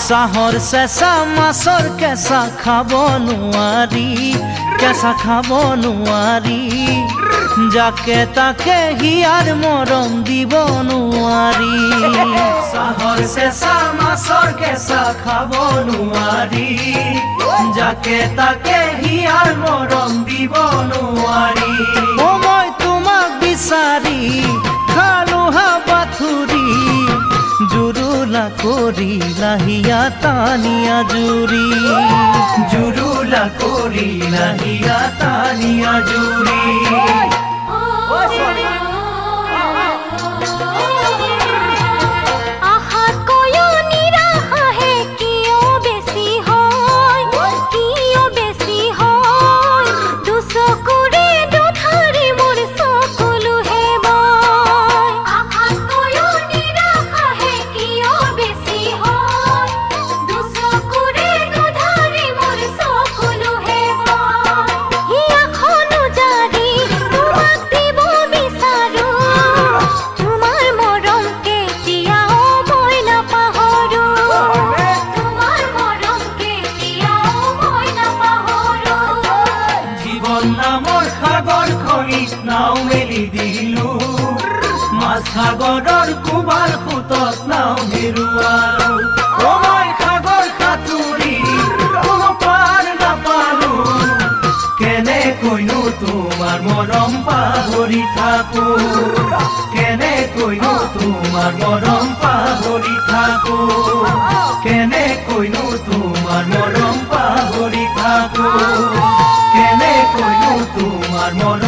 চাহৰ চেঁচা মাছৰ কেঁচা খাব নোৱাৰি, কেঁচা খাব নোৱাৰি, যাকে তাকে হিয়াৰ মৰম দিব নোৱাৰি। চাহৰ চেঁচা মাছৰ কেঁচা খাব নোৱাৰি, যাকে তাকে হিয়াৰ মৰম দিব নোৱাৰি। অ মই তোমাক বিচাৰি খালো হাবাথুৰি, জুৰুলা কৰিলা হিয়া টানিয়া জুৰি, জুৰুলা কৰিলা হিয়া টানিয়া জুৰি। নাও মেলি দিলো মাছ সাগৰৰ কুবাৰ খুতত নাও হেৰুৱালো। অ মই সাগৰ সাঁতুৰি কোনো পাৰ নাপালো, কেনেকৈনো তোমাৰ মৰম পাহৰি থাকো, কেনেকৈনো তোমাৰ মৰম পাহৰি থাকো, কেনেকৈনো তোমাৰ মৰম পাহৰি থাকো, কেনেকৈনো তোমাৰ মৰম